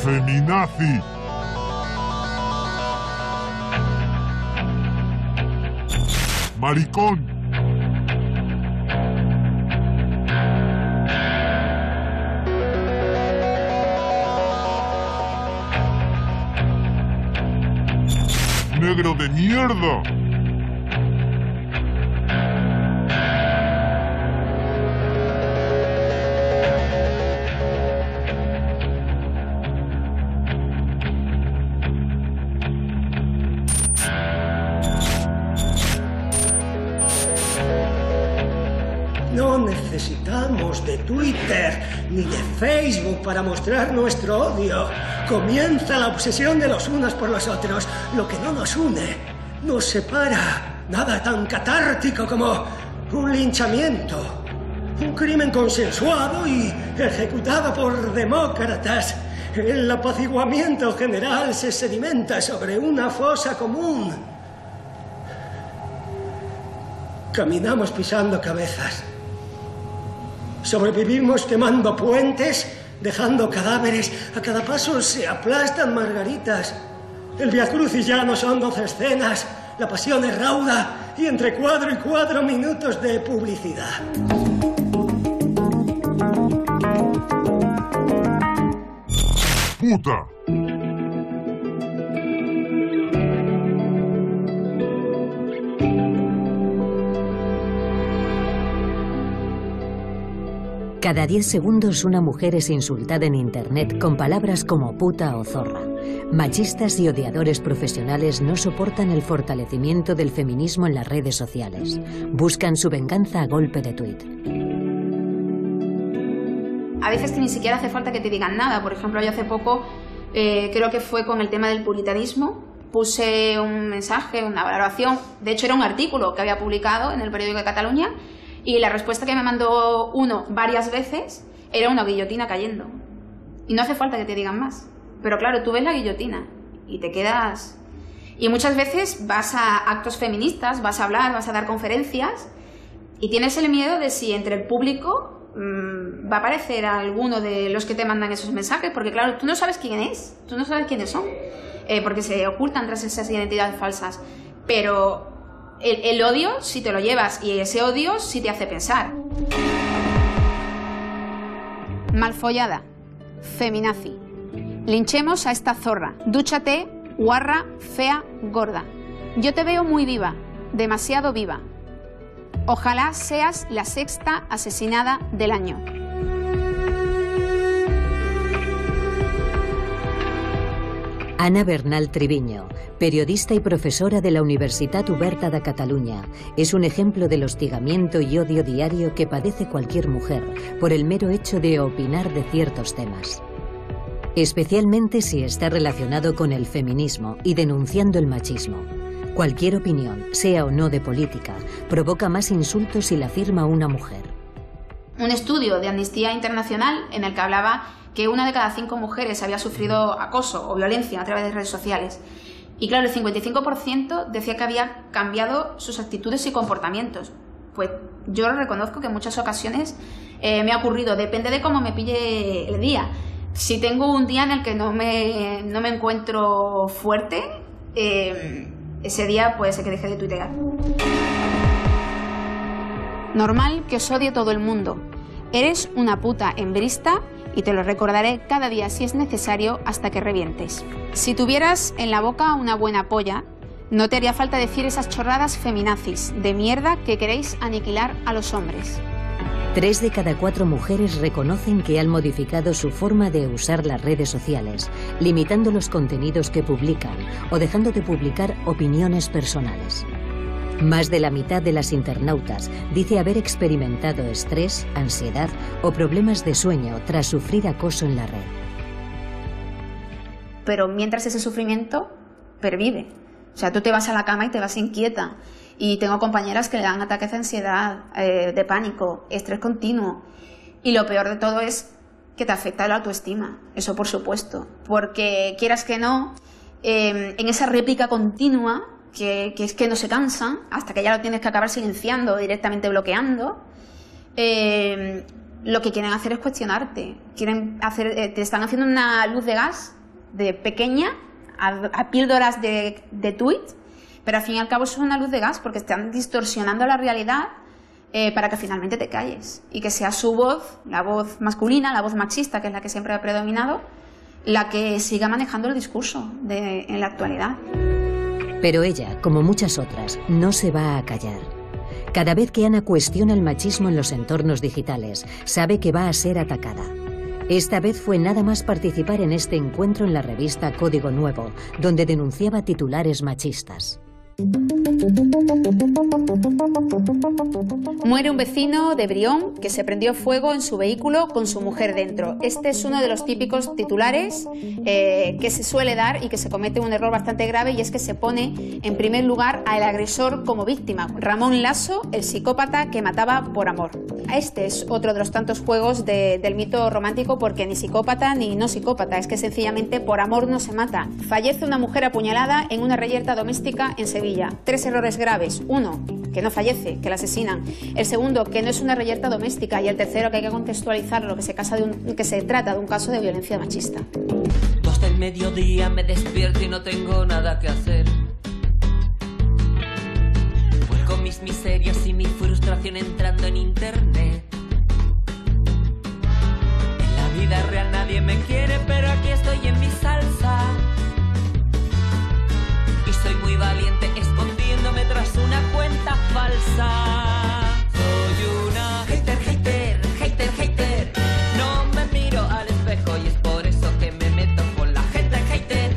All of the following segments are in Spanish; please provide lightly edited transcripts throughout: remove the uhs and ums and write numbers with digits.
Feminazi. Maricón. Negro de mierda. No necesitamos de Twitter ni de Facebook para mostrar nuestro odio. Comienza la obsesión de los unos por los otros. Lo que no nos une, nos separa. Nada tan catártico como un linchamiento. Un crimen consensuado y ejecutado por demócratas. El apaciguamiento general se sedimenta sobre una fosa común. Caminamos pisando cabezas. Sobrevivimos quemando puentes, dejando cadáveres. A cada paso se aplastan margaritas. El viacrucis ya no son 12 escenas. La pasión es rauda y entre cuadro y cuadro minutos de publicidad. Puta. Cada 10 segundos una mujer es insultada en Internet con palabras como puta o zorra. Machistas y odiadores profesionales no soportan el fortalecimiento del feminismo en las redes sociales. Buscan su venganza a golpe de tuit. A veces que ni siquiera hace falta que te digan nada. Por ejemplo, yo hace poco, creo que fue con el tema del puritanismo, puse un mensaje, una valoración. De hecho, era un artículo que había publicado en el periódico de Cataluña. Y la respuesta que me mandó uno varias veces era una guillotina cayendo. Y no hace falta que te digan más. Pero claro, tú ves la guillotina y te quedas... Y muchas veces vas a actos feministas, vas a hablar, vas a dar conferencias y tienes el miedo de si entre el público va a aparecer alguno de los que te mandan esos mensajes. Porque claro, tú no sabes quién es, tú no sabes quiénes son, porque se ocultan tras esas identidades falsas. Pero... El odio, si te lo llevas, y ese odio sí te hace pensar. Malfollada. Feminazi. Linchemos a esta zorra. Dúchate, guarra, fea, gorda. Yo te veo muy viva, demasiado viva. Ojalá seas la 6ª asesinada del año. Ana Bernal Triviño, periodista y profesora de la Universitat Oberta de Cataluña, es un ejemplo del hostigamiento y odio diario que padece cualquier mujer por el mero hecho de opinar de ciertos temas. Especialmente si está relacionado con el feminismo y denunciando el machismo. Cualquier opinión, sea o no de política, provoca más insultos si la firma una mujer. Un estudio de Amnistía Internacional en el que hablaba que 1 de cada 5 mujeres había sufrido acoso o violencia a través de redes sociales. Y claro, el 55% decía que había cambiado sus actitudes y comportamientos. Pues yo reconozco que en muchas ocasiones me ha ocurrido, depende de cómo me pille el día. Si tengo un día en el que no me encuentro fuerte, ese día puede ser que deje de tuitear. Normal que os odie todo el mundo. Eres una puta hembrista y te lo recordaré cada día si es necesario hasta que revientes. Si tuvieras en la boca una buena polla, no te haría falta decir esas chorradas feminazis de mierda que queréis aniquilar a los hombres. 3 de cada 4 mujeres reconocen que han modificado su forma de usar las redes sociales, limitando los contenidos que publican o dejando de publicar opiniones personales. Más de la mitad de las internautas dice haber experimentado estrés, ansiedad o problemas de sueño tras sufrir acoso en la red. Pero mientras ese sufrimiento pervive. O sea, tú te vas a la cama y te vas inquieta. Y tengo compañeras que le dan ataques de ansiedad, de pánico, estrés continuo. Y lo peor de todo es que te afecta la autoestima. Eso por supuesto. Porque quieras que no, en esa réplica continua, que es que no se cansan, hasta que ya lo tienes que acabar silenciando o directamente bloqueando, lo que quieren hacer es cuestionarte. Te están haciendo una luz de gas de pequeña a píldoras de tweet, pero al fin y al cabo eso es una luz de gas porque están distorsionando la realidad para que finalmente te calles y que sea su voz, la voz masculina, la voz machista, que es la que siempre ha predominado, la que siga manejando el discurso en la actualidad. Pero ella, como muchas otras, no se va a callar. Cada vez que Ana cuestiona el machismo en los entornos digitales, sabe que va a ser atacada. Esta vez fue nada más participar en este encuentro en la revista Código Nuevo, donde denunciaba titulares machistas. Muere un vecino de Brión que se prendió fuego en su vehículo con su mujer dentro. Este es uno de los típicos titulares que se suele dar y que se comete un error bastante grave, y es que se pone en primer lugar al agresor como víctima. Ramón Lasso, el psicópata que mataba por amor. Este es otro de los tantos juegos del mito romántico, porque ni psicópata ni no psicópata, es que sencillamente por amor no se mata. Fallece una mujer apuñalada en una reyerta doméstica en Sevilla. 3 errores graves. 1, que no fallece, que la asesinan. El segundo, que no es una reyerta doméstica. Y el tercero, que hay que contextualizarlo, que se trata de un caso de violencia machista. 2 del mediodía, me despierto y no tengo nada que hacer. Vuelco mis miserias y mi frustración entrando en internet. En la vida real nadie me quiere, pero aquí estoy en mi salsa. Y soy muy valiente escondiéndome tras una cuenta falsa. Soy una hater. No me miro al espejo y es por eso que me meto con la gente hater.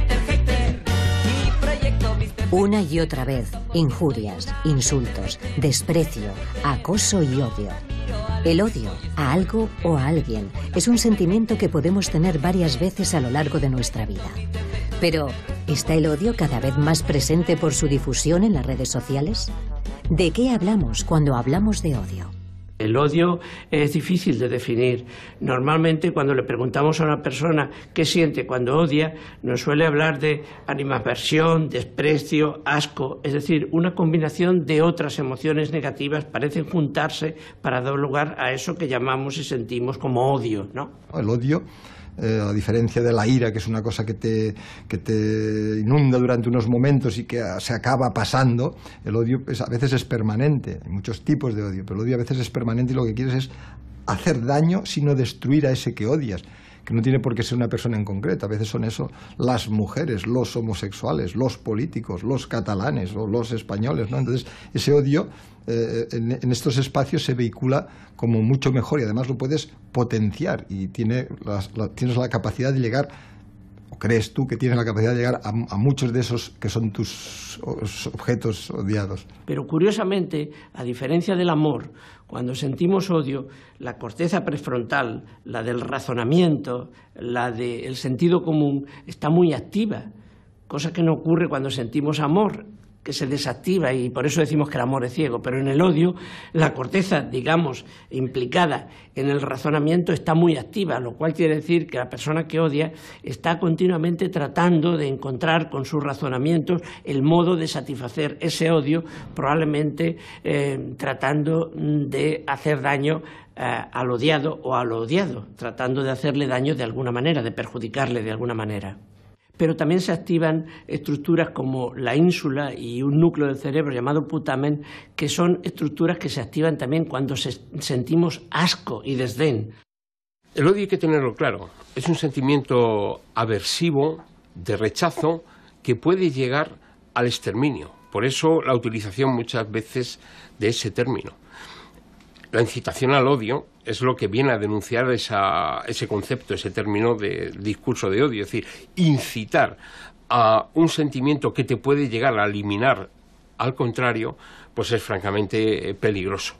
Y proyecto mis... Una y otra vez, injurias, insultos, desprecio, acoso y odio. El odio a algo o a alguien es un sentimiento que podemos tener varias veces a lo largo de nuestra vida. Pero, ¿está el odio cada vez más presente por su difusión en las redes sociales? ¿De qué hablamos cuando hablamos de odio? El odio es difícil de definir. Normalmente, cuando le preguntamos a una persona qué siente cuando odia, nos suele hablar de animadversión, desprecio, asco, es decir, una combinación de otras emociones negativas parecen juntarse para dar lugar a eso que llamamos y sentimos como odio, ¿no? El odio, a diferencia de la ira, que es una cosa que te inunda durante unos momentos y que se acaba pasando, el odio a veces es permanente. Hay muchos tipos de odio, pero el odio a veces es permanente y lo que quieres es hacer daño, sino destruir a ese que odias, que no tiene por qué ser una persona en concreto. A veces son eso las mujeres, los homosexuales, los políticos, los catalanes o los españoles, ¿no? Entonces, ese odio en estos espacios se vehicula como mucho mejor y además lo puedes potenciar y tienes la capacidad de llegar, o crees tú que tienes la capacidad de llegar a muchos de esos que son tus objetos odiados. Pero curiosamente, a diferencia del amor, cuando sentimos odio, la corteza prefrontal, la del razonamiento, la del sentido común, está muy activa, cosa que no ocurre cuando sentimos amor, que se desactiva, y por eso decimos que el amor es ciego. Pero en el odio, la corteza, digamos, implicada en el razonamiento está muy activa, lo cual quiere decir que la persona que odia está continuamente tratando de encontrar con sus razonamientos el modo de satisfacer ese odio, probablemente tratando de hacer daño al odiado o a lo odiado, tratando de hacerle daño de alguna manera, de perjudicarle de alguna manera. Pero también se activan estructuras como la ínsula y un núcleo del cerebro llamado putamen, que son estructuras que se activan también cuando sentimos asco y desdén. El odio hay que tenerlo claro, es un sentimiento aversivo, de rechazo, que puede llegar al exterminio. Por eso la utilización muchas veces de ese término. La incitación al odio es lo que viene a denunciar ese concepto, ese término de discurso de odio. Es decir, incitar a un sentimiento que te puede llegar a eliminar al contrario, pues es francamente peligroso.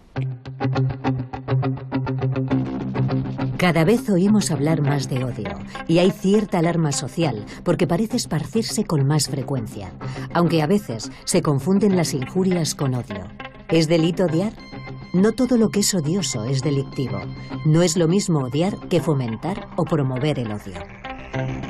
Cada vez oímos hablar más de odio y hay cierta alarma social porque parece esparcirse con más frecuencia, aunque a veces se confunden las injurias con odio. ¿Es delito odiar? No todo lo que es odioso es delictivo. No es lo mismo odiar que fomentar o promover el odio.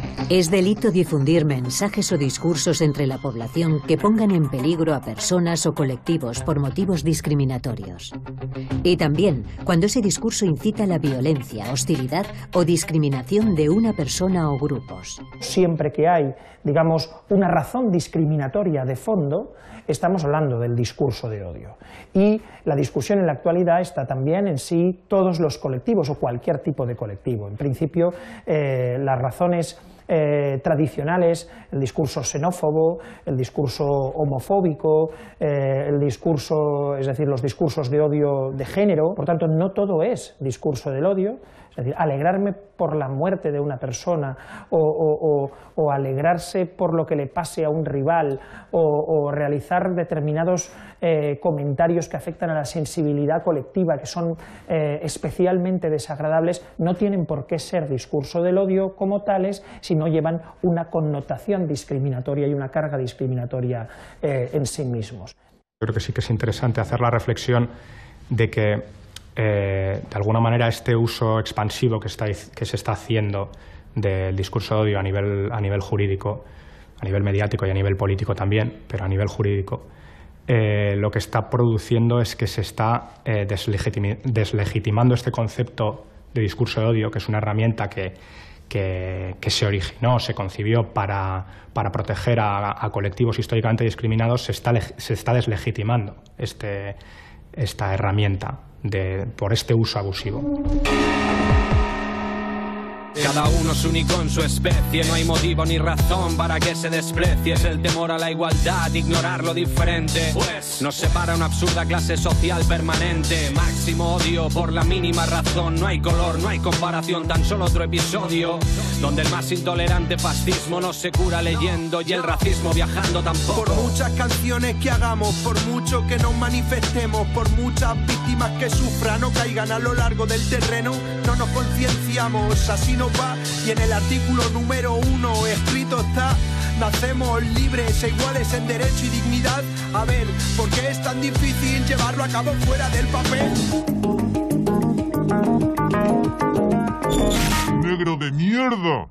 Es delito difundir mensajes o discursos entre la población que pongan en peligro a personas o colectivos por motivos discriminatorios. Y también cuando ese discurso incita a la violencia, hostilidad o discriminación de una persona o grupos. Siempre que hay, digamos, una razón discriminatoria de fondo, estamos hablando del discurso de odio. Y la discusión en la actualidad está también en sí todos los colectivos o cualquier tipo de colectivo. En principio, las razones tradicionales, el discurso xenófobo, el discurso homofóbico, el discurso, es decir, los discursos de odio de género. Por tanto, no todo es discurso del odio. Es decir, alegrarme por la muerte de una persona o alegrarse por lo que le pase a un rival o realizar determinados comentarios que afectan a la sensibilidad colectiva, que son especialmente desagradables, no tienen por qué ser discurso del odio como tales, sino llevan una connotación discriminatoria y una carga discriminatoria en sí mismos. Creo que sí que es interesante hacer la reflexión de que de alguna manera este uso expansivo que se está haciendo del discurso de odio a nivel jurídico, a nivel mediático y a nivel político también, pero a nivel jurídico, lo que está produciendo es que se está deslegitimando este concepto de discurso de odio, que es una herramienta que se originó, se concibió para proteger a colectivos históricamente discriminados. Se está deslegitimando esta herramienta por este uso abusivo. Cada uno es único en su especie, no hay motivo ni razón para que se desprecie. Es el temor a la igualdad, ignorar lo diferente, pues nos separa una absurda clase social permanente. Máximo odio por la mínima razón, no hay color, no hay comparación, tan solo otro episodio donde el más intolerante fascismo no se cura leyendo y el racismo viajando tampoco. Por muchas canciones que hagamos, por mucho que nos manifestemos, por muchas víctimas que sufran o caigan a lo largo del terreno, no nos concienciamos, así nos va. Y en el artículo número 1 escrito está: nacemos libres e iguales en derecho y dignidad. A ver, ¿por qué es tan difícil llevarlo a cabo fuera del papel? ¡Negro de mierda!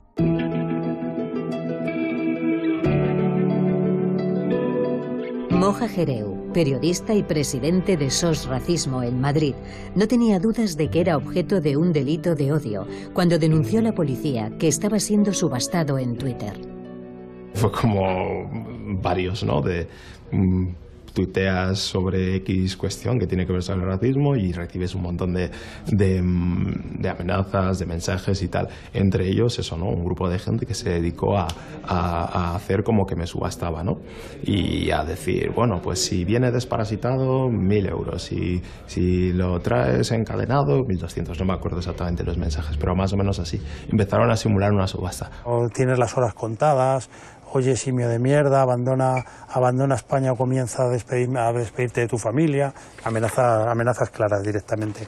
Moja Jereu, periodista y presidente de SOS Racismo en Madrid, no tenía dudas de que era objeto de un delito de odio cuando denunció a la policía que estaba siendo subastado en Twitter. Fue como varios, ¿no? Tuiteas sobre X cuestión que tiene que ver con el racismo y recibes un montón de amenazas, de mensajes y tal. Entre ellos, eso, ¿no? Un grupo de gente que se dedicó a hacer como que me subastaba, ¿no? Y a decir, bueno, pues si viene desparasitado, 1.000 euros. Si lo traes encadenado, 1.200. No me acuerdo exactamente los mensajes, pero más o menos así. Empezaron a simular una subasta. O tienes las horas contadas. Oye, simio de mierda, abandona España o comienza a despedirte de tu familia. Amenazas claras directamente.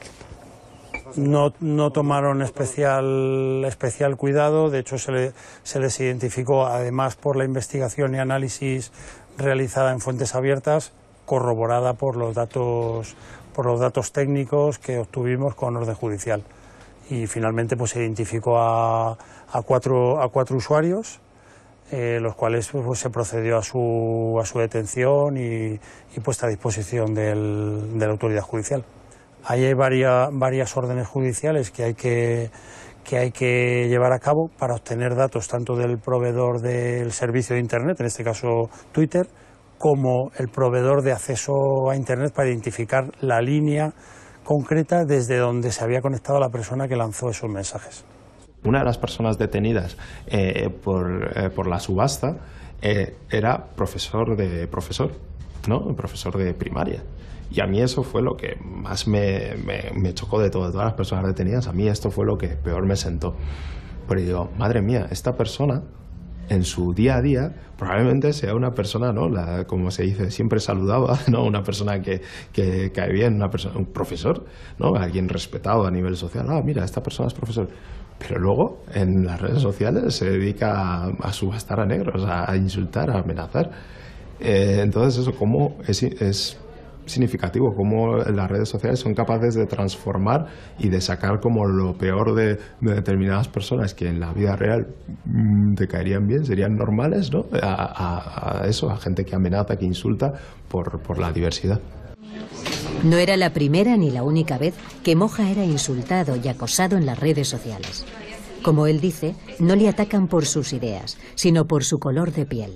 No tomaron especial cuidado, de hecho se les identificó, además por la investigación y análisis realizada en fuentes abiertas, corroborada por los datos técnicos que obtuvimos con orden judicial. Y finalmente pues se identificó a cuatro usuarios, los cuales pues, se procedió a su detención y puesta a disposición de la autoridad judicial. Ahí hay varias órdenes judiciales que hay que llevar a cabo para obtener datos tanto del proveedor del servicio de Internet, en este caso Twitter, como el proveedor de acceso a Internet para identificar la línea concreta desde donde se había conectado la persona que lanzó esos mensajes. Una de las personas detenidas por la subasta era profesor, ¿no? Profesor de primaria. Y a mí eso fue lo que más me chocó de todas las personas detenidas. A mí esto fue lo que peor me sentó. Pero digo, madre mía, esta persona en su día a día probablemente sea una persona, ¿no? Como se dice, siempre saludaba, ¿no? Una persona que cae bien, un profesor, ¿no? Alguien respetado a nivel social. Ah, mira, esta persona es profesor. Pero luego en las redes sociales se dedica a subastar a negros, a insultar, a amenazar. Entonces eso, ¿cómo es significativo cómo las redes sociales son capaces de transformar y de sacar como lo peor de determinadas personas que en la vida real te caerían bien, serían normales, ¿no? A eso, a gente que amenaza, que insulta por la diversidad. No era la primera ni la única vez que Moja era insultado y acosado en las redes sociales. Como él dice, no le atacan por sus ideas, sino por su color de piel.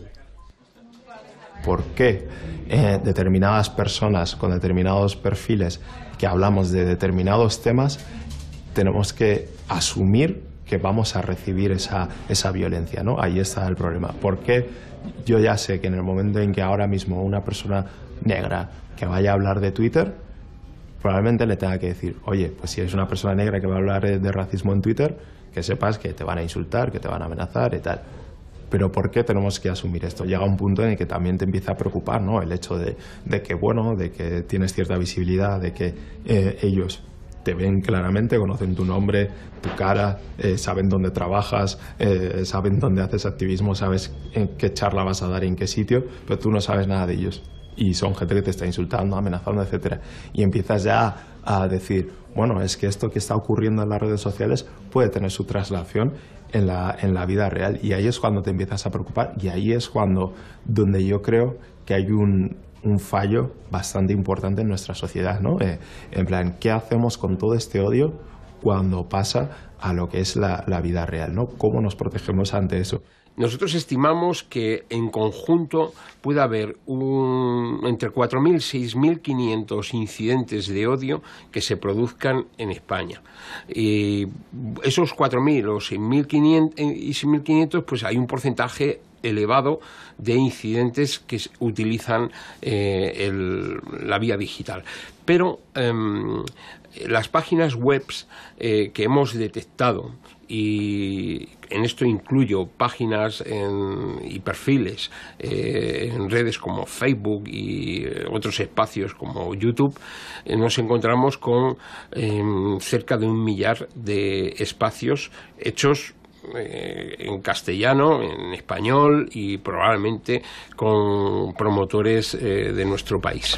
¿Por qué determinadas personas con determinados perfiles que hablamos de determinados temas tenemos que asumir que vamos a recibir esa violencia, ¿no? Ahí está el problema. ¿Por qué yo ya sé que en el momento en que ahora mismo una persona negra que vaya a hablar de Twitter, probablemente le tenga que decir, oye, pues si eres una persona negra que va a hablar de racismo en Twitter, que sepas que te van a insultar, que te van a amenazar y tal? Pero ¿por qué tenemos que asumir esto? Llega un punto en el que también te empieza a preocupar, ¿no? El hecho de que, bueno, de que tienes cierta visibilidad, de que ellos te ven claramente, conocen tu nombre, tu cara, saben dónde trabajas, saben dónde haces activismo, sabes en qué charla vas a dar y en qué sitio, pero tú no sabes nada de ellos. Y son gente que te está insultando, amenazando, etcétera. Y empiezas ya a decir, bueno, es que esto que está ocurriendo en las redes sociales puede tener su traslación en la vida real. Y ahí es cuando te empiezas a preocupar, y ahí es donde yo creo que hay un fallo bastante importante en nuestra sociedad, ¿no? En plan, ¿qué hacemos con todo este odio cuando pasa a lo que es la vida real, ¿no? ¿Cómo nos protegemos ante eso? Nosotros estimamos que en conjunto puede haber entre 4.000 y 6.500 incidentes de odio que se produzcan en España. Y esos 4.000 o 6.500, pues hay un porcentaje elevado de incidentes que utilizan la vía digital. Pero las páginas web que hemos detectado, y en esto incluyo páginas y perfiles en redes como Facebook y otros espacios como YouTube, nos encontramos con cerca de 1 millar de espacios hechos en castellano, en español y probablemente con promotores de nuestro país.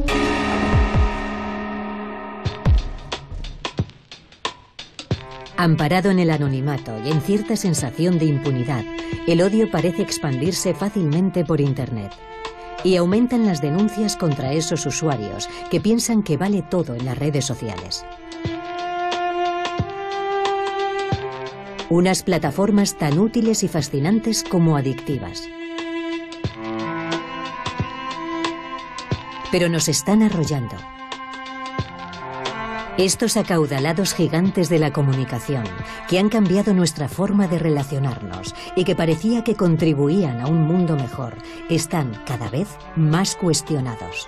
Amparado en el anonimato y en cierta sensación de impunidad, el odio parece expandirse fácilmente por Internet. Y aumentan las denuncias contra esos usuarios que piensan que vale todo en las redes sociales. Unas plataformas tan útiles y fascinantes como adictivas. Pero nos están arrollando. Estos acaudalados gigantes de la comunicación, que han cambiado nuestra forma de relacionarnos y que parecía que contribuían a un mundo mejor, están cada vez más cuestionados.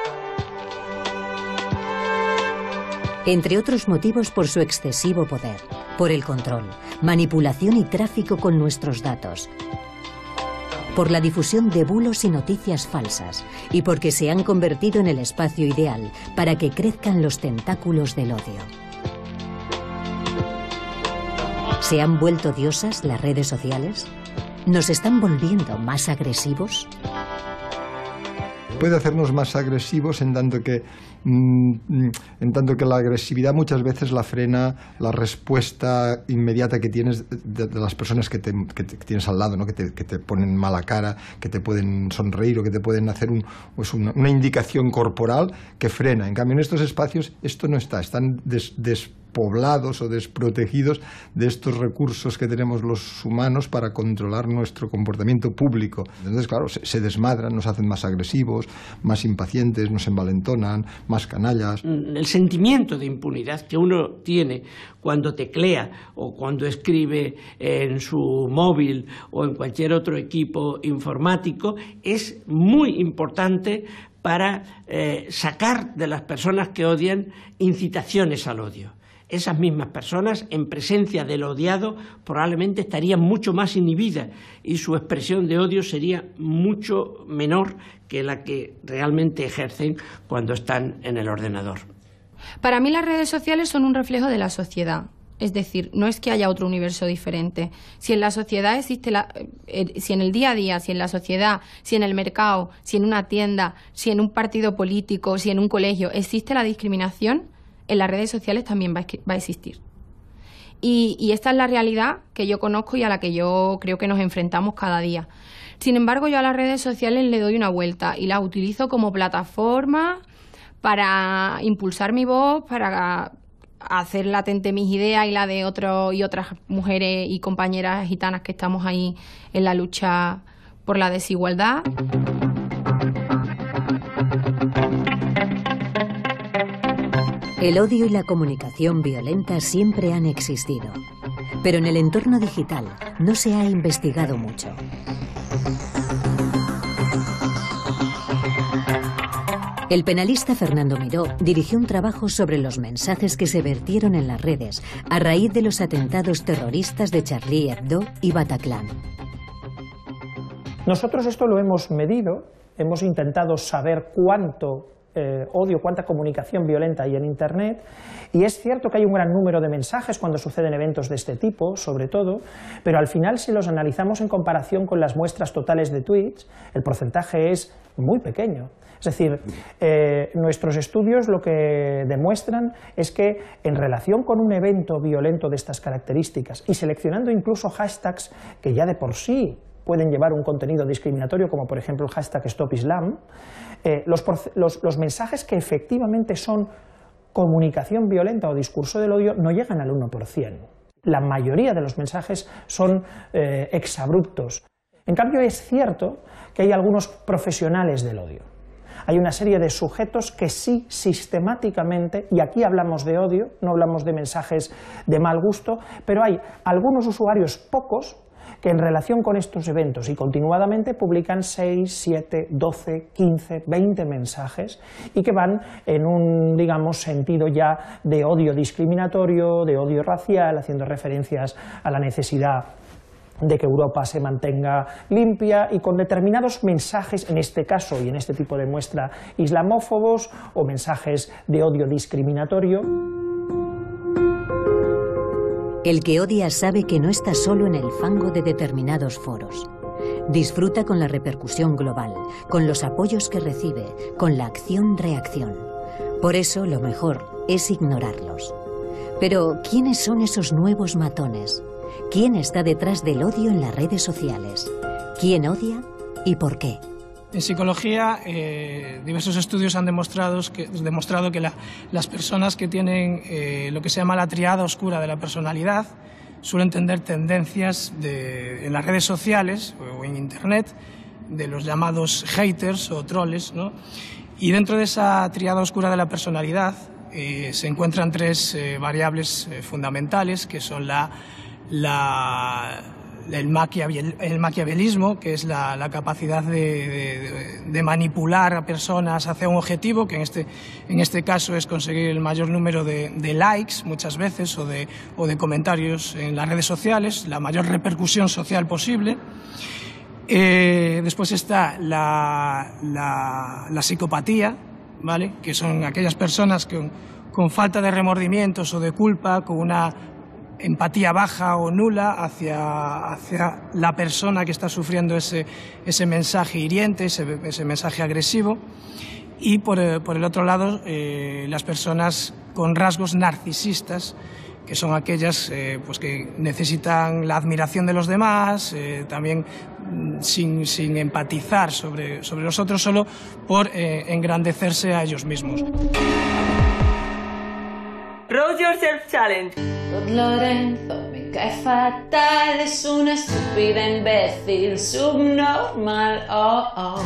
Entre otros motivos por su excesivo poder, por el control, manipulación y tráfico con nuestros datos, por la difusión de bulos y noticias falsas y porque se han convertido en el espacio ideal para que crezcan los tentáculos del odio. ¿Se han vuelto diosas las redes sociales? ¿Nos están volviendo más agresivos? Puede hacernos más agresivos en tanto que la agresividad muchas veces la frena la respuesta inmediata que tienes de las personas que tienes al lado, ¿no? que te ponen mala cara, que te pueden sonreír o que te pueden hacer una indicación corporal que frena. En cambio, en estos espacios esto no está, están despoblados o desprotegidos de estos recursos que tenemos los humanos para controlar nuestro comportamiento público. Entonces, claro, se desmadran, nos hacen más agresivos, más impacientes, nos envalentonan, más canallas. El sentimiento de impunidad que uno tiene cuando teclea o cuando escribe en su móvil o en cualquier otro equipo informático es muy importante para sacar de las personas que odian incitaciones al odio. Esas mismas personas, en presencia del odiado, probablemente estarían mucho más inhibidas y su expresión de odio sería mucho menor que la que realmente ejercen cuando están en el ordenador. Para mí las redes sociales son un reflejo de la sociedad. Es decir, no es que haya otro universo diferente. Si en la sociedad existe, si en el día a día, si en la sociedad, si en el mercado, si en una tienda, si en un partido político, si en un colegio existe la discriminación, en las redes sociales también va a existir. Y esta es la realidad que yo conozco y a la que yo creo que nos enfrentamos cada día. Sin embargo, yo a las redes sociales le doy una vuelta y las utilizo como plataforma para impulsar mi voz, para hacer latente mis ideas y la de otras mujeres y compañeras gitanas que estamos ahí en la lucha por la desigualdad. El odio y la comunicación violenta siempre han existido, pero en el entorno digital no se ha investigado mucho. El penalista Fernando Miró dirigió un trabajo sobre los mensajes que se vertieron en las redes a raíz de los atentados terroristas de Charlie Hebdo y Bataclan. Nosotros esto lo hemos medido, hemos intentado saber cuánto odio, cuánta comunicación violenta hay en Internet, y es cierto que hay un gran número de mensajes cuando suceden eventos de este tipo, sobre todo, pero al final si los analizamos en comparación con las muestras totales de tweets, el porcentaje es muy pequeño. Es decir, nuestros estudios lo que demuestran es que en relación con un evento violento de estas características y seleccionando incluso hashtags que ya de por sí pueden llevar un contenido discriminatorio, como por ejemplo el hashtag StopIslam, los mensajes que efectivamente son comunicación violenta o discurso del odio no llegan al 1%. La mayoría de los mensajes son exabruptos. En cambio, es cierto que hay algunos profesionales del odio. Hay una serie de sujetos que sí sistemáticamente, y aquí hablamos de odio, no hablamos de mensajes de mal gusto, pero hay algunos usuarios, pocos, que en relación con estos eventos y continuadamente publican 6, 7, 12, 15, 20 mensajes y que van en un, digamos, sentido ya de odio discriminatorio, de odio racial, haciendo referencias a la necesidad de que Europa se mantenga limpia y con determinados mensajes, en este caso y en este tipo de muestra, islamófobos o mensajes de odio discriminatorio. El que odia sabe que no está solo en el fango de determinados foros. Disfruta con la repercusión global, con los apoyos que recibe, con la acción-reacción. Por eso lo mejor es ignorarlos. Pero, ¿quiénes son esos nuevos matones? ¿Quién está detrás del odio en las redes sociales? ¿Quién odia y por qué? En psicología, diversos estudios han demostrado que las personas que tienen lo que se llama la triada oscura de la personalidad suelen tener tendencias en las redes sociales o en Internet de los llamados haters o troles, ¿no? Y dentro de esa triada oscura de la personalidad se encuentran tres variables fundamentales, que son el maquiavelismo, que es la capacidad de manipular a personas hacia un objetivo, que en este caso es conseguir el mayor número de likes muchas veces o de comentarios en las redes sociales, la mayor repercusión social posible. Después está la psicopatía, ¿vale? Que son aquellas personas con falta de remordimientos o de culpa, con una empatía baja o nula hacia la persona que está sufriendo ese mensaje hiriente, ese mensaje agresivo. Y por el otro lado, las personas con rasgos narcisistas, que son aquellas pues que necesitan la admiración de los demás, también sin empatizar sobre los otros, solo por engrandecerse a ellos mismos. Roll Yourself Challenge. Lorenzo me cae fatal, es una estúpida imbécil subnormal. Oh, oh.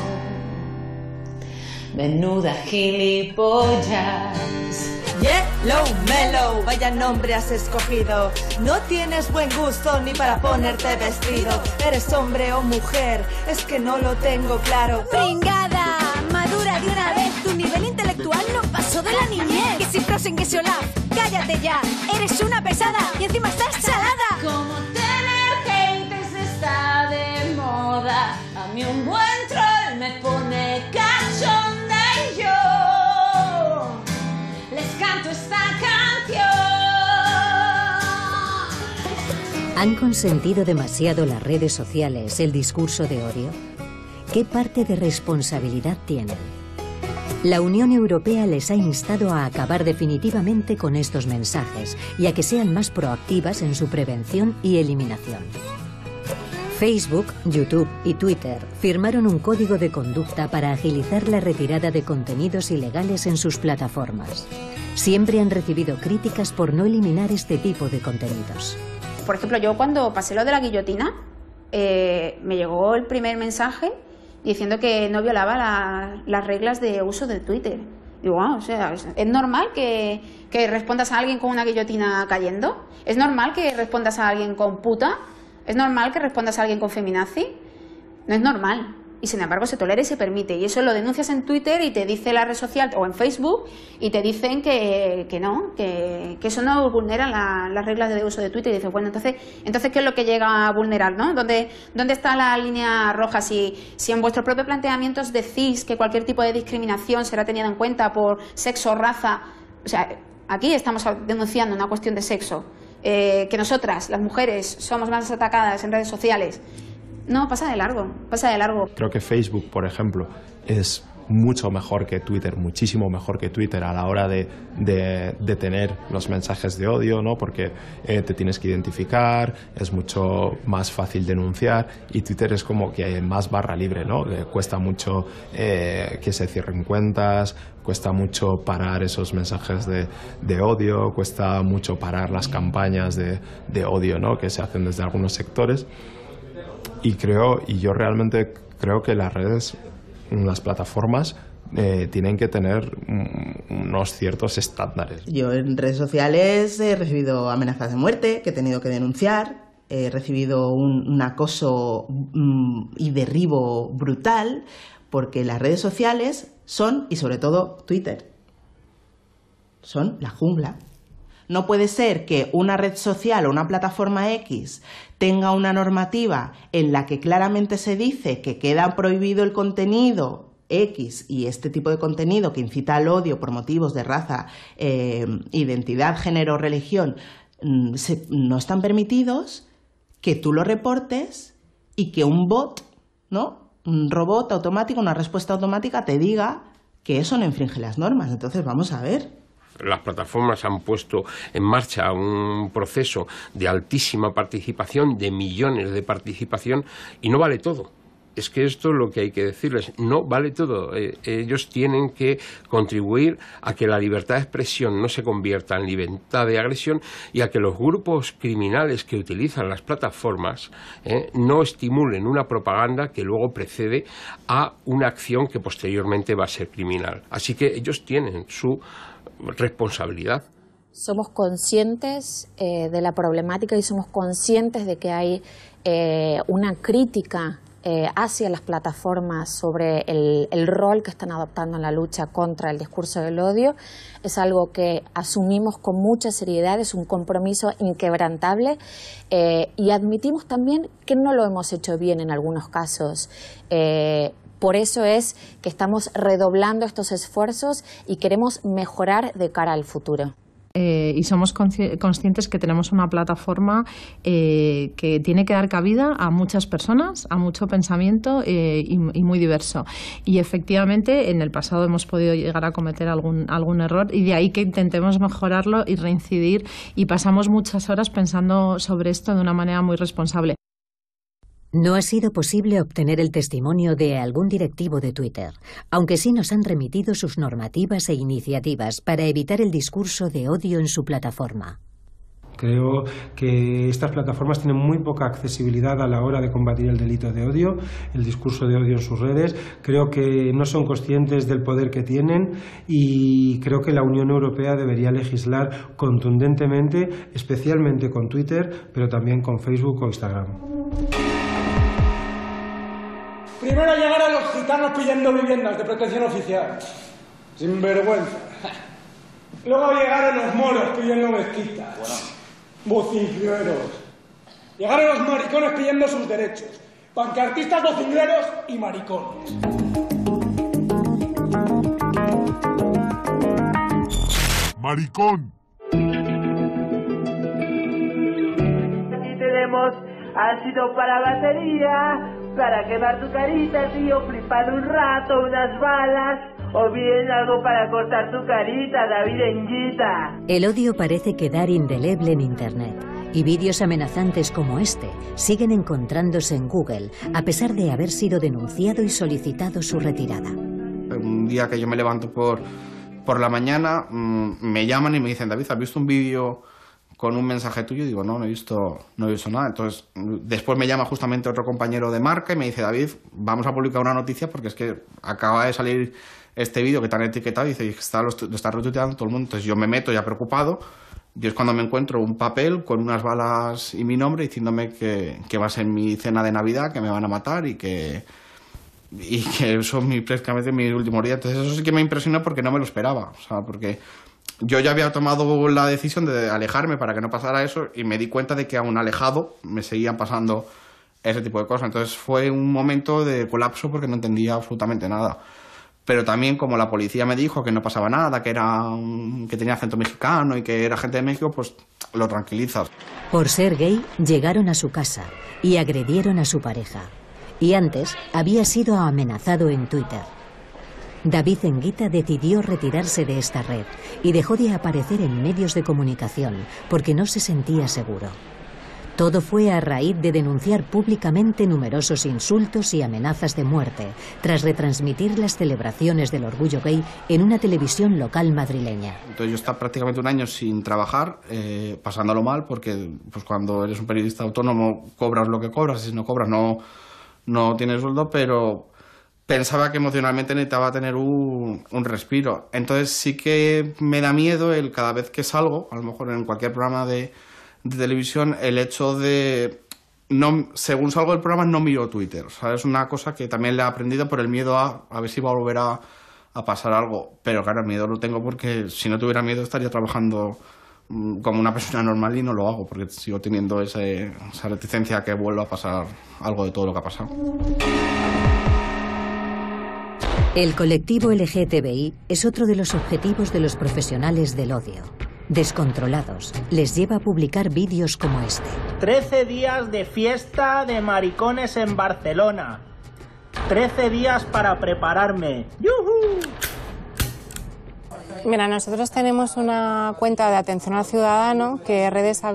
Menuda gilipollas. Yellow Mellow, vaya nombre has escogido. No tienes buen gusto ni para ponerte vestido. ¿Eres hombre o mujer? Es que no lo tengo claro. Pringada, madura de una vez. Tu nivel intelectual no pasó de la niñez. Que si Frozen, que si Olaf, cállate ya. Eres una pesada y encima estás salada. Como tener haters está de moda. A mí un buen troll me pone cachonda y yo les canto esta canción. ¿Han consentido demasiado las redes sociales el discurso de odio? ¿Qué parte de responsabilidad tienen? La Unión Europea les ha instado a acabar definitivamente con estos mensajes y a que sean más proactivas en su prevención y eliminación. Facebook, YouTube y Twitter firmaron un código de conducta para agilizar la retirada de contenidos ilegales en sus plataformas. Siempre han recibido críticas por no eliminar este tipo de contenidos. Por ejemplo, yo cuando pasé lo de la guillotina, me llegó el primer mensaje diciendo que no violaba las reglas de uso de Twitter. Digo, wow, o sea, ¿es normal que respondas a alguien con una guillotina cayendo? ¿Es normal que respondas a alguien con puta? ¿Es normal que respondas a alguien con feminazi? No es normal. Y sin embargo se tolera y se permite. Y eso lo denuncias en Twitter y te dice la red social o en Facebook y te dicen que no, que eso no vulnera las reglas de uso de Twitter. Y dices, bueno, entonces ¿qué es lo que llega a vulnerar, no? ¿Dónde está la línea roja? Si en vuestros propios planteamientos decís que cualquier tipo de discriminación será tenida en cuenta por sexo o raza, o sea, aquí estamos denunciando una cuestión de sexo. Que nosotras, las mujeres, somos más atacadas en redes sociales. No, pasa de largo, pasa de largo. Creo que Facebook, por ejemplo, es mucho mejor que Twitter, muchísimo mejor que Twitter a la hora de tener los mensajes de odio, ¿no? Porque te tienes que identificar, es mucho más fácil denunciar, y Twitter es como que hay más barra libre, ¿no? Cuesta mucho que se cierren cuentas, cuesta mucho parar esos mensajes de odio, cuesta mucho parar las campañas de odio, ¿no? Que se hacen desde algunos sectores. Y yo realmente creo que las redes, las plataformas, tienen que tener unos ciertos estándares. Yo en redes sociales he recibido amenazas de muerte que he tenido que denunciar, he recibido un acoso y derribo brutal, porque las redes sociales son, y sobre todo Twitter, son la jungla. No puede ser que una red social o una plataforma X tenga una normativa en la que claramente se dice que queda prohibido el contenido X y este tipo de contenido que incita al odio por motivos de raza, identidad, género o religión no están permitidos, que tú lo reportes y que un bot, ¿no? Un robot automático, una respuesta automática te diga que eso no infringe las normas. Entonces vamos a ver. Las plataformas han puesto en marcha un proceso de altísima participación, de millones de participación, y no vale todo. Es que esto es lo que hay que decirles, no vale todo. Ellos tienen que contribuir a que la libertad de expresión no se convierta en libertad de agresión y a que los grupos criminales que utilizan las plataformas no estimulen una propaganda que luego precede a una acción que posteriormente va a ser criminal. Así que ellos tienen su responsabilidad. Somos conscientes de la problemática y somos conscientes de que hay una crítica hacia las plataformas sobre el rol que están adoptando en la lucha contra el discurso del odio. Es algo que asumimos con mucha seriedad, es un compromiso inquebrantable y admitimos también que no lo hemos hecho bien en algunos casos. Por eso es que estamos redoblando estos esfuerzos y queremos mejorar de cara al futuro. Y somos conscientes que tenemos una plataforma que tiene que dar cabida a muchas personas, a mucho pensamiento y muy diverso. Y efectivamente en el pasado hemos podido llegar a cometer algún error, y de ahí que intentemos mejorarlo y reincidir, y pasamos muchas horas pensando sobre esto de una manera muy responsable. No ha sido posible obtener el testimonio de algún directivo de Twitter, aunque sí nos han remitido sus normativas e iniciativas para evitar el discurso de odio en su plataforma. Creo que estas plataformas tienen muy poca accesibilidad a la hora de combatir el delito de odio, el discurso de odio en sus redes. Creo que no son conscientes del poder que tienen, y creo que la Unión Europea debería legislar contundentemente, especialmente con Twitter, pero también con Facebook o Instagram. Primero llegar a los gitanos pidiendo viviendas de protección oficial. Sin vergüenza. Luego llegaron los moros pidiendo mezquitas. Vocingleros. Llegaron los maricones pidiendo sus derechos. Pancartistas, vocingleros y maricones. Maricón. Aquí tenemos tenemos ácido para batería, para quemar tu carita, tío, flipar un rato, unas balas, o bien algo para cortar tu carita, David Enguita. El odio parece quedar indeleble en Internet, y vídeos amenazantes como este siguen encontrándose en Google, a pesar de haber sido denunciado y solicitado su retirada. Un día que yo me levanto por la mañana, me llaman y me dicen: David, ¿has visto un vídeo con un mensaje tuyo? Y digo, no he visto nada. Entonces, después me llama justamente otro compañero de marca y me dice: David, vamos a publicar una noticia porque es que acaba de salir este vídeo que te han etiquetado, y dice, lo está retuiteando todo el mundo. Entonces yo me meto ya preocupado, y es cuando me encuentro un papel con unas balas y mi nombre diciéndome que va a ser mi cena de Navidad, que me van a matar y que son prácticamente mis últimos días. Entonces eso sí que me impresionó porque no me lo esperaba, o sea, porque yo ya había tomado la decisión de alejarme para que no pasara eso, y me di cuenta de que aún alejado me seguían pasando ese tipo de cosas. Entonces fue un momento de colapso porque no entendía absolutamente nada. Pero también, como la policía me dijo que no pasaba nada, que tenía acento mexicano y que era gente de México, pues lo tranquilizas. Por ser gay, llegaron a su casa y agredieron a su pareja. Y antes había sido amenazado en Twitter. David Enguita decidió retirarse de esta red y dejó de aparecer en medios de comunicación porque no se sentía seguro. Todo fue a raíz de denunciar públicamente numerosos insultos y amenazas de muerte, tras retransmitir las celebraciones del orgullo gay en una televisión local madrileña. Entonces yo estaba prácticamente un año sin trabajar, pasándolo mal, porque pues cuando eres un periodista autónomo cobras lo que cobras, y si no cobras no tienes sueldo, pero pensaba que emocionalmente necesitaba tener un respiro. Entonces sí que me da miedo el cada vez que salgo, a lo mejor en cualquier programa de televisión, el hecho de, según salgo del programa, no miro Twitter. O sea, es una cosa que también le he aprendido por el miedo a ver si va a volver a pasar algo. Pero claro, el miedo lo tengo porque si no tuviera miedo estaría trabajando como una persona normal, y no lo hago porque sigo teniendo esa reticencia a que vuelva a pasar algo de todo lo que ha pasado. El colectivo LGTBI es otro de los objetivos de los profesionales del odio. Descontrolados, les lleva a publicar vídeos como este. 13 días de fiesta de maricones en Barcelona. 13 días para prepararme. ¡Yujú! Mira, nosotros tenemos una cuenta de atención al ciudadano que es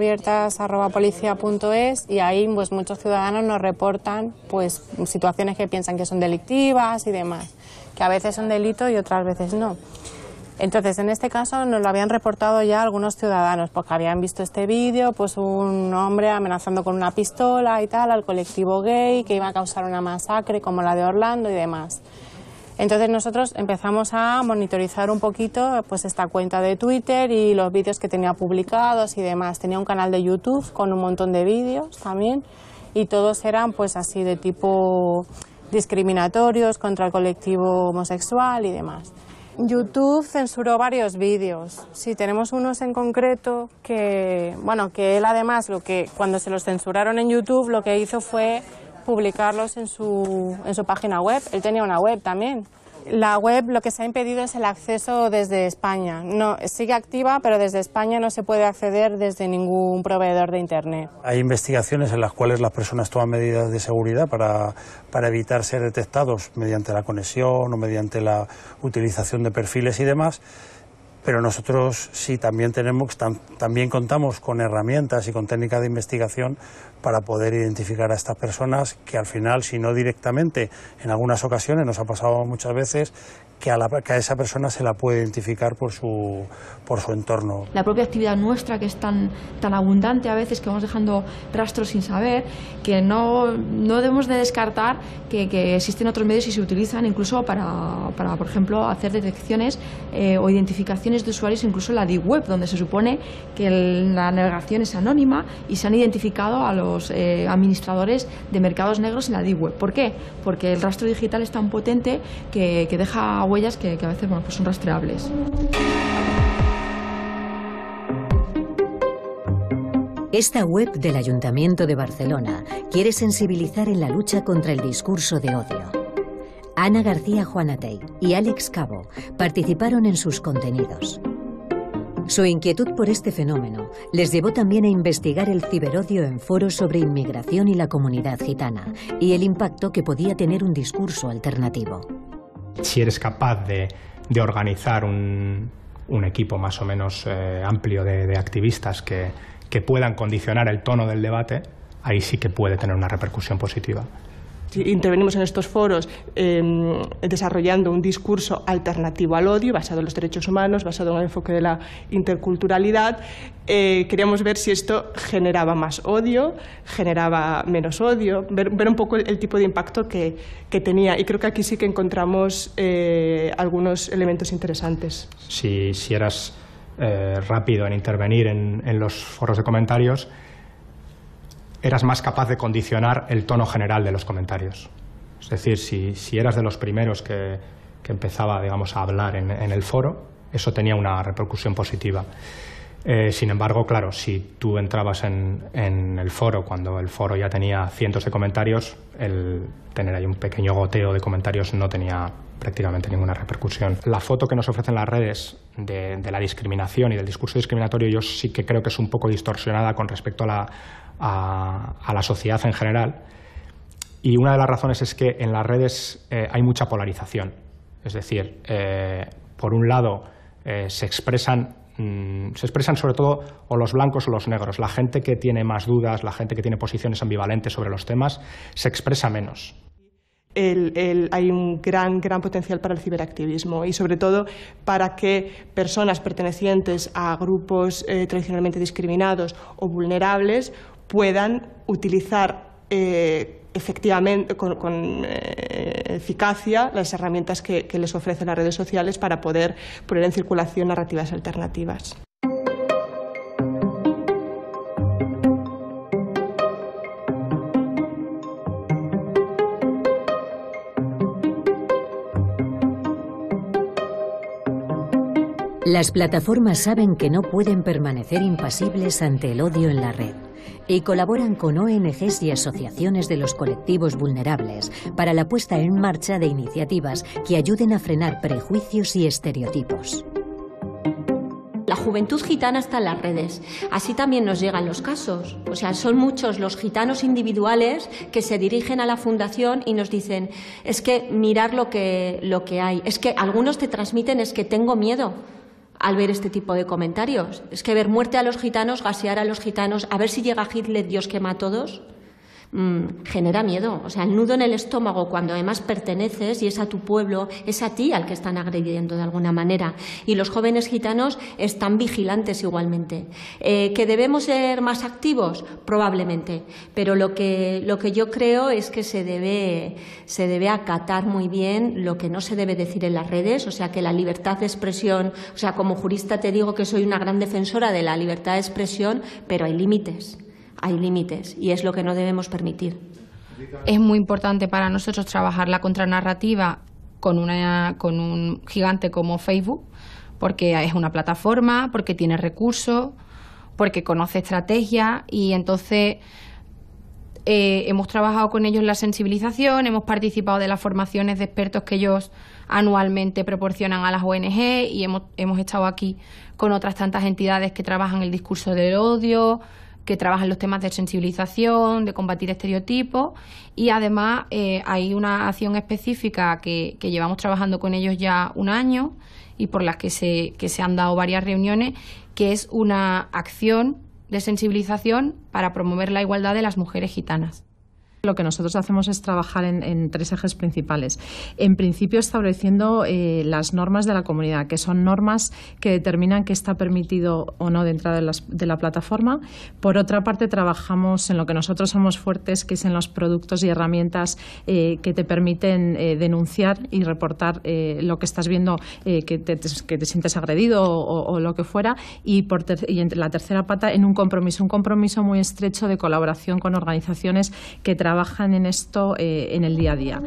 redesabiertas@policia.es, y ahí pues muchos ciudadanos nos reportan pues situaciones que piensan que son delictivas y demás, que a veces son delito y otras veces no. Entonces, en este caso nos lo habían reportado ya algunos ciudadanos, porque habían visto este vídeo, pues un hombre amenazando con una pistola y tal al colectivo gay, que iba a causar una masacre como la de Orlando y demás. Entonces nosotros empezamos a monitorizar un poquito pues esta cuenta de Twitter y los vídeos que tenía publicados y demás. Tenía un canal de YouTube con un montón de vídeos también, y todos eran pues así de tipo discriminatorios contra el colectivo homosexual y demás. YouTube censuró varios vídeos. Sí, tenemos unos en concreto que él además, cuando se los censuraron en YouTube, lo que hizo fue publicarlos en su página web. Él tenía una web también. La web, lo que se ha impedido es el acceso desde España. No, sigue activa, pero desde España no se puede acceder desde ningún proveedor de Internet. Hay investigaciones en las cuales las personas toman medidas de seguridad para evitar ser detectados mediante la conexión o mediante la utilización de perfiles y demás. Pero nosotros sí también contamos con herramientas y con técnicas de investigación para poder identificar a estas personas que al final, si no directamente, en algunas ocasiones, nos ha pasado muchas veces, que a esa persona se la puede identificar por su entorno. La propia actividad nuestra, que es tan abundante a veces, que vamos dejando rastros sin saber, que no debemos de descartar que existen otros medios y se utilizan incluso para por ejemplo, hacer detecciones o identificaciones de usuarios, incluso en la Deep Web, donde se supone que la navegación es anónima y se han identificado a los administradores de mercados negros en la Deep Web. ¿Por qué? Porque el rastro digital es tan potente que deja huellas que a veces pues son rastreables. Esta web del Ayuntamiento de Barcelona quiere sensibilizar en la lucha contra el discurso de odio. Ana García Juanatey y Àlex Cabo participaron en sus contenidos. Su inquietud por este fenómeno les llevó también a investigar el ciberodio en foros sobre inmigración y la comunidad gitana, y el impacto que podía tener un discurso alternativo. Si eres capaz de organizar un equipo más o menos amplio de activistas que puedan condicionar el tono del debate, ahí sí que puede tener una repercusión positiva. Intervenimos en estos foros desarrollando un discurso alternativo al odio, basado en los derechos humanos, basado en el enfoque de la interculturalidad. Queríamos ver si esto generaba más odio, generaba menos odio, ver un poco el tipo de impacto que tenía. Y creo que aquí sí que encontramos algunos elementos interesantes. Si eras rápido en intervenir en los foros de comentarios, eras más capaz de condicionar el tono general de los comentarios. Es decir, si eras de los primeros que empezaba, digamos, a hablar en el foro, eso tenía una repercusión positiva. Sin embargo, claro, si tú entrabas en el foro cuando el foro ya tenía cientos de comentarios, el tener ahí un pequeño goteo de comentarios no tenía prácticamente ninguna repercusión. La foto que nos ofrecen las redes de la discriminación y del discurso discriminatorio, yo sí que creo que es un poco distorsionada con respecto a la sociedad en general, y una de las razones es que en las redes hay mucha polarización. Es decir, por un lado se expresan sobre todo o los blancos o los negros. La gente que tiene más dudas, la gente que tiene posiciones ambivalentes sobre los temas, se expresa menos. Hay un gran potencial para el ciberactivismo y sobre todo para que personas pertenecientes a grupos tradicionalmente discriminados o vulnerables puedan utilizar efectivamente con eficacia las herramientas que les ofrecen las redes sociales para poder poner en circulación narrativas alternativas. Las plataformas saben que no pueden permanecer impasibles ante el odio en la red y colaboran con ONGs y asociaciones de los colectivos vulnerables para la puesta en marcha de iniciativas que ayuden a frenar prejuicios y estereotipos. La juventud gitana está en las redes. Así también nos llegan los casos. O sea, son muchos los gitanos individuales que se dirigen a la fundación y nos dicen, es que mirar lo que hay. Es que algunos te transmiten, es que tengo miedo al ver este tipo de comentarios. Es que ver muerte a los gitanos, gasear a los gitanos, a ver si llega Hitler, Dios quema a todos, genera miedo. O sea, el nudo en el estómago cuando además perteneces y es a tu pueblo, es a ti al que están agrediendo de alguna manera. Y los jóvenes gitanos están vigilantes igualmente. ¿Que debemos ser más activos? Probablemente. Pero lo que yo creo es que se debe acatar muy bien lo que no se debe decir en las redes. O sea, que la libertad de expresión, o sea, como jurista te digo que soy una gran defensora de la libertad de expresión, pero hay límites. Hay límites y es lo que no debemos permitir. Es muy importante para nosotros trabajar la contranarrativa con un gigante como Facebook, porque es una plataforma, porque tiene recursos, porque conoce estrategias y entonces hemos trabajado con ellos en la sensibilización, hemos participado de las formaciones de expertos que ellos anualmente proporcionan a las ONG y hemos estado aquí con otras tantas entidades que trabajan el discurso del odio, que trabajan los temas de sensibilización, de combatir estereotipos y además hay una acción específica que llevamos trabajando con ellos ya un año y por las que se han dado varias reuniones, que es una acción de sensibilización para promover la igualdad de las mujeres gitanas. Lo que nosotros hacemos es trabajar en tres ejes principales. En principio, estableciendo las normas de la comunidad, que son normas que determinan qué está permitido o no de entrada de la plataforma. Por otra parte, trabajamos en lo que nosotros somos fuertes, que es en los productos y herramientas que te permiten denunciar y reportar lo que estás viendo, que te sientes agredido o lo que fuera. Y en la tercera pata, en un compromiso muy estrecho de colaboración con organizaciones que trabajan en esto en el día a día.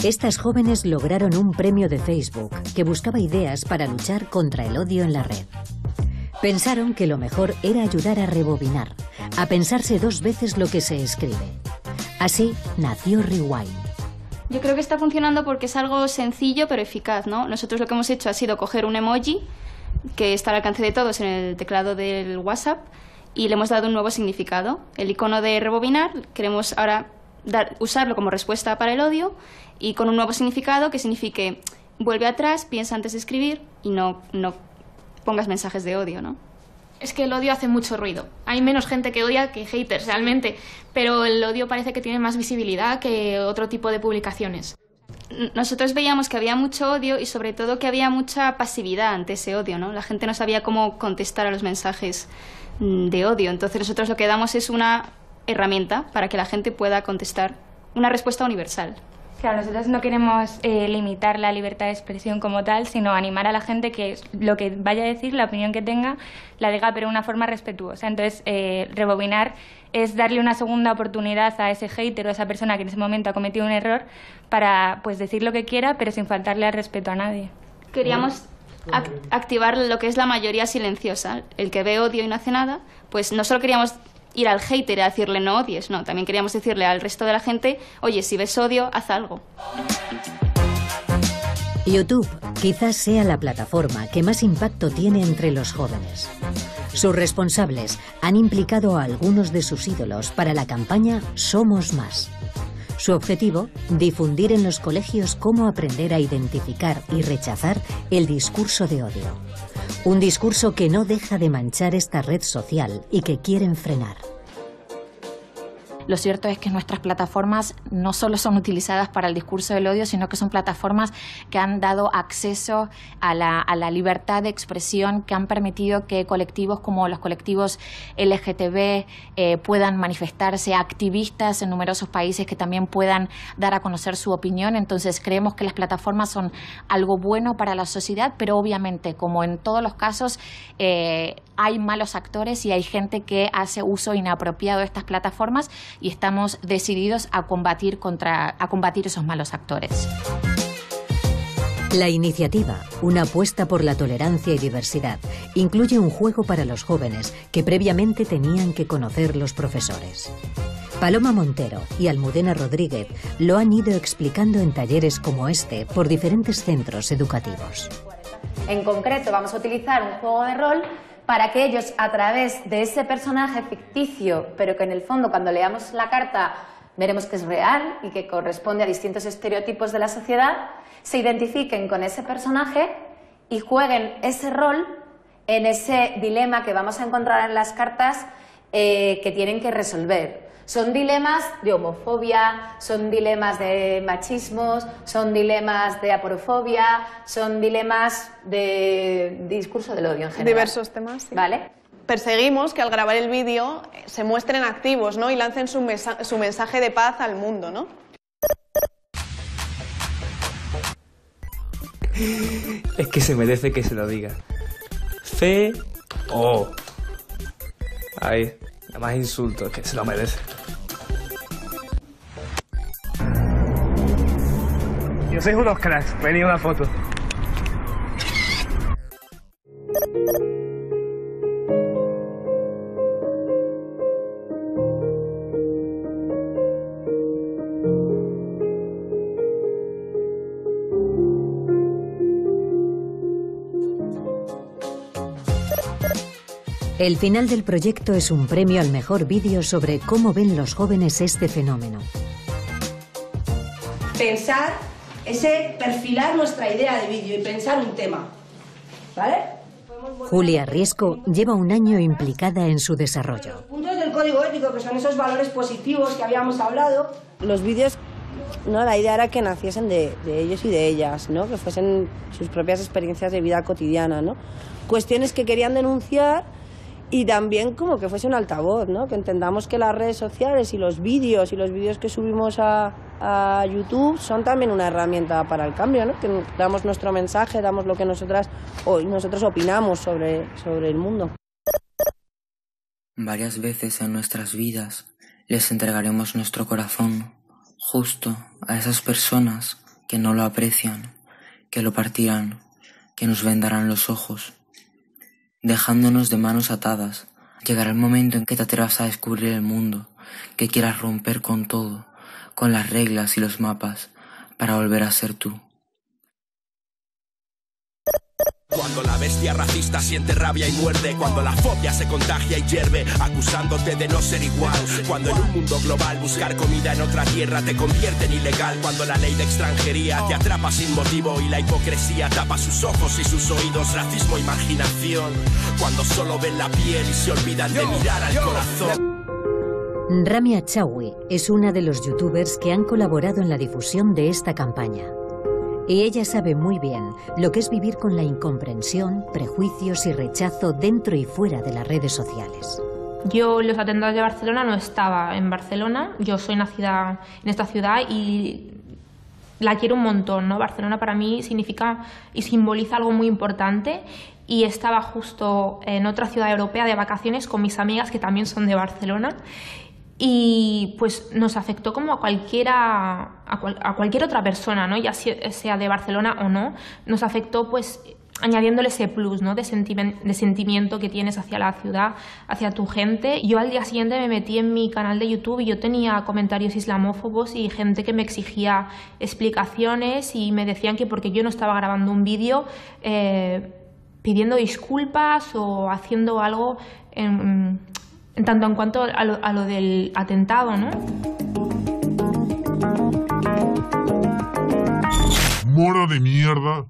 Estas jóvenes lograron un premio de Facebook que buscaba ideas para luchar contra el odio en la red. Pensaron que lo mejor era ayudar a rebobinar, a pensarse 2 veces lo que se escribe. Así nació Rewind. Yo creo que está funcionando porque es algo sencillo pero eficaz, ¿no? Nosotros lo que hemos hecho ha sido coger un emoji que está al alcance de todos en el teclado del WhatsApp y le hemos dado un nuevo significado. El icono de rebobinar queremos ahora usarlo como respuesta para el odio y con un nuevo significado que signifique vuelve atrás, piensa antes de escribir y no pongas mensajes de odio, ¿no? Es que el odio hace mucho ruido. Hay menos gente que odia que haters realmente, pero el odio parece que tiene más visibilidad que otro tipo de publicaciones. Nosotros veíamos que había mucho odio y sobre todo que había mucha pasividad ante ese odio, ¿no? La gente no sabía cómo contestar a los mensajes de odio. Entonces nosotros lo que damos es una herramienta para que la gente pueda contestar una respuesta universal. Claro, nosotros no queremos limitar la libertad de expresión como tal, sino animar a la gente que lo que vaya a decir, la opinión que tenga, la diga pero de una forma respetuosa. Entonces, rebobinar es darle una segunda oportunidad a ese hater o a esa persona que en ese momento ha cometido un error para pues decir lo que quiera, pero sin faltarle al respeto a nadie. Queríamos activar lo que es la mayoría silenciosa. El que ve odio y no hace nada, pues no solo queríamos ir al hater a decirle no odies, no, también queríamos decirle al resto de la gente, oye, si ves odio, haz algo. YouTube quizás sea la plataforma que más impacto tiene entre los jóvenes. Sus responsables han implicado a algunos de sus ídolos para la campaña Somos Más. Su objetivo, difundir en los colegios cómo aprender a identificar y rechazar el discurso de odio. Un discurso que no deja de manchar esta red social y que quieren frenar. Lo cierto es que nuestras plataformas no solo son utilizadas para el discurso del odio, sino que son plataformas que han dado acceso a la libertad de expresión, que han permitido que colectivos como los colectivos LGTB puedan manifestarse, activistas en numerosos países que también puedan dar a conocer su opinión. Entonces creemos que las plataformas son algo bueno para la sociedad, pero obviamente, como en todos los casos, hay malos actores y hay gente que hace uso inapropiado de estas plataformas y estamos decididos a combatir esos malos actores. La iniciativa, una apuesta por la tolerancia y diversidad, incluye un juego para los jóvenes que previamente tenían que conocer los profesores. Paloma Montero y Almudena Rodríguez lo han ido explicando en talleres como este por diferentes centros educativos. En concreto, vamos a utilizar un juego de rol para que ellos, a través de ese personaje ficticio, pero que en el fondo cuando leamos la carta veremos que es real y que corresponde a distintos estereotipos de la sociedad, se identifiquen con ese personaje y jueguen ese rol en ese dilema que vamos a encontrar en las cartas que tienen que resolver. Son dilemas de homofobia, son dilemas de machismos, son dilemas de aporofobia, son dilemas de discurso del odio en general. Diversos temas. Sí. ¿Vale? Perseguimos que al grabar el vídeo se muestren activos, ¿no? Y lancen su mensaje de paz al mundo, ¿no? Es que se merece que se lo diga. C-O. Ahí, nada más insultos, que se lo merece. Yo soy unos cracks, venid una foto. El final del proyecto es un premio al mejor vídeo sobre cómo ven los jóvenes este fenómeno. Pensar, perfilar nuestra idea de vídeo y pensar un tema, ¿vale? Julia Riesco lleva un año implicada en su desarrollo. Puntos del código ético, que son esos valores positivos que habíamos hablado. Los vídeos, ¿no? La idea era que naciesen de ellos y de ellas, ¿no? Que fuesen sus propias experiencias de vida cotidiana, ¿no? Cuestiones que querían denunciar y también como que fuese un altavoz, ¿no? Que entendamos que las redes sociales y los vídeos que subimos a YouTube son también una herramienta para el cambio, ¿no? Que damos nuestro mensaje, damos lo que nosotros opinamos sobre el mundo. Varias veces en nuestras vidas les entregaremos nuestro corazón justo a esas personas que no lo aprecian, que lo partirán, que nos vendarán los ojos, dejándonos de manos atadas. Llegará el momento en que te atrevas a descubrir el mundo, que quieras romper con todo, con las reglas y los mapas, para volver a ser tú. Cuando la bestia racista siente rabia y muerde, cuando la fobia se contagia y hierve, acusándote de no ser igual, cuando en un mundo global buscar comida en otra tierra te convierte en ilegal, cuando la ley de extranjería te atrapa sin motivo y la hipocresía tapa sus ojos y sus oídos, racismo y marginación, cuando solo ven la piel y se olvidan de mirar al corazón. Ramia Chawi es una de los youtubers que han colaborado en la difusión de esta campaña. Y ella sabe muy bien lo que es vivir con la incomprensión, prejuicios y rechazo dentro y fuera de las redes sociales. Yo, los atentados de Barcelona, no estaba en Barcelona. Yo soy nacida en esta ciudad y la quiero un montón, ¿no? Barcelona para mí significa y simboliza algo muy importante. Y estaba justo en otra ciudad europea de vacaciones con mis amigas que también son de Barcelona. Y pues nos afectó como a cualquier otra persona, ¿no? Ya sea de Barcelona o no, nos afectó pues añadiéndole ese plus, ¿no? de sentimiento que tienes hacia la ciudad, hacia tu gente. Yo al día siguiente me metí en mi canal de YouTube y yo tenía comentarios islamófobos y gente que me exigía explicaciones y me decían que porque yo no estaba grabando un vídeo pidiendo disculpas o haciendo algo en tanto en cuanto a lo del atentado, ¿no? Mora de mierda.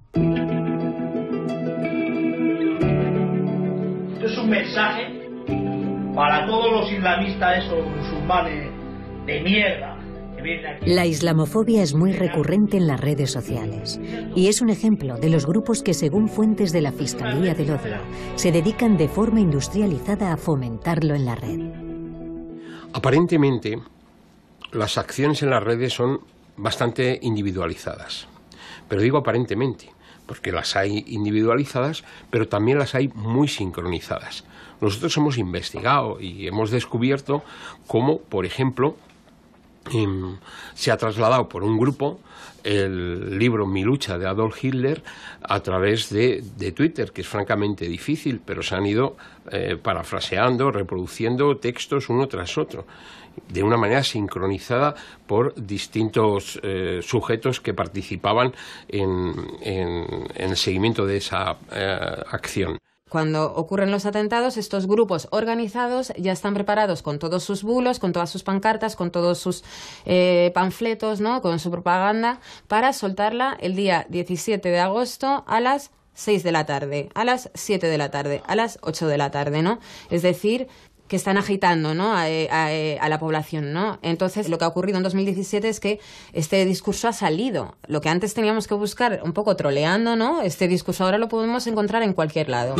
Esto es un mensaje para todos los islamistas, esos musulmanes de mierda. La islamofobia es muy recurrente en las redes sociales y es un ejemplo de los grupos que, según fuentes de la Fiscalía del Odio, se dedican de forma industrializada a fomentarlo en la red. Aparentemente, las acciones en las redes son bastante individualizadas, pero digo aparentemente, porque las hay individualizadas, pero también las hay muy sincronizadas. Nosotros hemos investigado y hemos descubierto cómo, por ejemplo, se ha trasladado por un grupo el libro Mi lucha de Adolf Hitler a través de Twitter, que es francamente difícil, pero se han ido parafraseando, reproduciendo textos uno tras otro, de una manera sincronizada por distintos sujetos que participaban en el seguimiento de esa acción. Cuando ocurren los atentados, estos grupos organizados ya están preparados con todos sus bulos, con todas sus pancartas, con todos sus panfletos, ¿no? Con su propaganda, para soltarla el día 17 de agosto a las 6 de la tarde, a las 7 de la tarde, a las 8 de la tarde, ¿no? Es decir, que están agitando, ¿no? a la población, ¿no? Entonces, lo que ha ocurrido en 2017 es que este discurso ha salido. Lo que antes teníamos que buscar un poco troleando, ¿no? Este discurso ahora lo podemos encontrar en cualquier lado.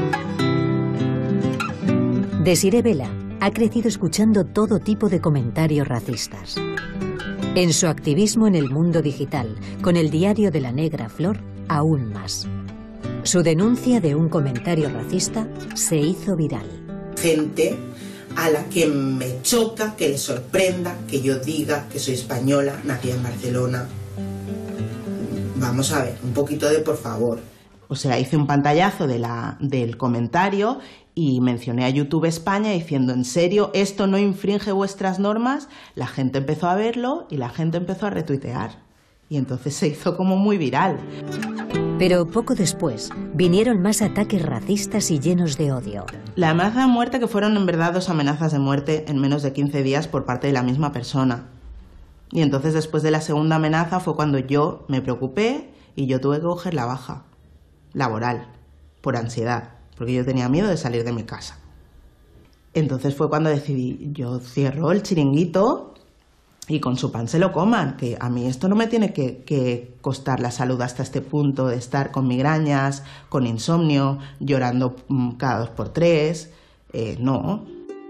Desiree Vela ha crecido escuchando todo tipo de comentarios racistas. En su activismo en el mundo digital, con el diario de la Negra Flor, aún más. Su denuncia de un comentario racista se hizo viral. Gente a la que me choca, que le sorprenda que yo diga que soy española, nacida en Barcelona. Vamos a ver, un poquito de por favor. O sea, hice un pantallazo del comentario y mencioné a YouTube España diciendo, ¿en serio esto no infringe vuestras normas? La gente empezó a verlo y la gente empezó a retuitear. Y entonces se hizo como muy viral. Pero poco después vinieron más ataques racistas y llenos de odio. La amenaza de muerte, que fueron en verdad 2 amenazas de muerte en menos de 15 días por parte de la misma persona. Y entonces después de la segunda amenaza fue cuando yo me preocupé y yo tuve que coger la baja laboral por ansiedad, porque yo tenía miedo de salir de mi casa. Entonces fue cuando decidí, yo cierro el chiringuito y con su pan se lo coman, que a mí esto no me tiene que costar la salud hasta este punto de estar con migrañas, con insomnio, llorando cada 2 por 3, no.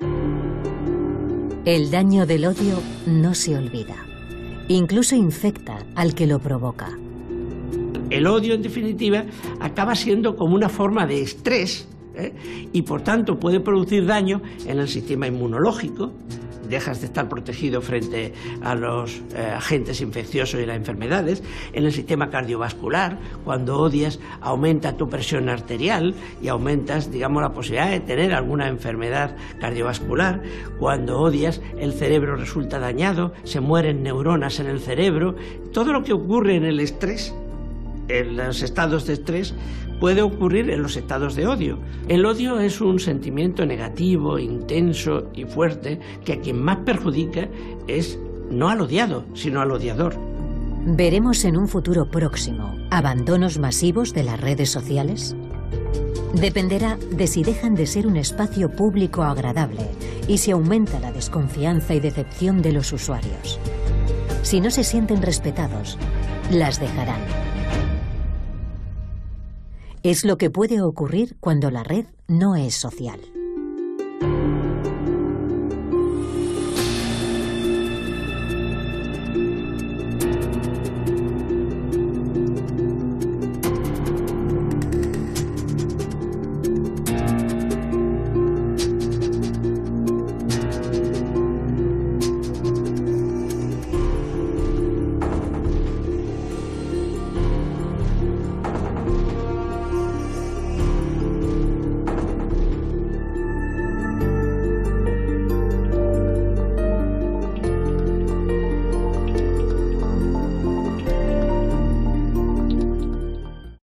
El daño del odio no se olvida, incluso infecta al que lo provoca. El odio, en definitiva, acaba siendo como una forma de estrés, y por tanto puede producir daño en el sistema inmunológico, dejas de estar protegido frente a los agentes infecciosos y las enfermedades. En el sistema cardiovascular, cuando odias, aumenta tu presión arterial y aumentas, digamos, la posibilidad de tener alguna enfermedad cardiovascular. Cuando odias, el cerebro resulta dañado, se mueren neuronas en el cerebro. Todo lo que ocurre en el estrés, en los estados de estrés, puede ocurrir en los estados de odio. El odio es un sentimiento negativo, intenso y fuerte que a quien más perjudica es no al odiado, sino al odiador. ¿Veremos en un futuro próximo abandonos masivos de las redes sociales? Dependerá de si dejan de ser un espacio público agradable y si aumenta la desconfianza y decepción de los usuarios. Si no se sienten respetados, las dejarán. Es lo que puede ocurrir cuando la red no es social.